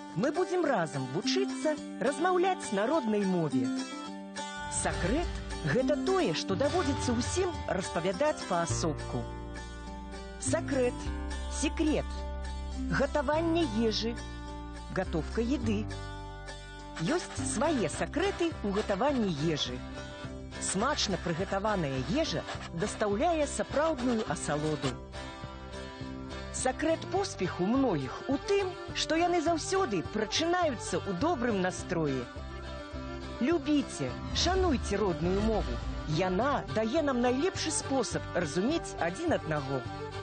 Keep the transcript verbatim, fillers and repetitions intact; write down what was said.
мы будзем разам вучыцца размаўляць на роднай мове. Сакрэт – гэта тое, што даводзіцца ўсім распавядаць паасобку. Сакрэт, секрет, гатаванне ежы, гатовка еды. Ёсць свае сакрэты ў гатаванні ежы. Смачна прыгатаваная ежа дастаўляе сапраўдную асалоду. Сакрэт поспеху многіх у тым, што яны заўсёды прачынаюцца ў добрым настроі. Любіце, шануйце родную мову. Яна дае нам найлепшы спосаб разумець адзін аднаго.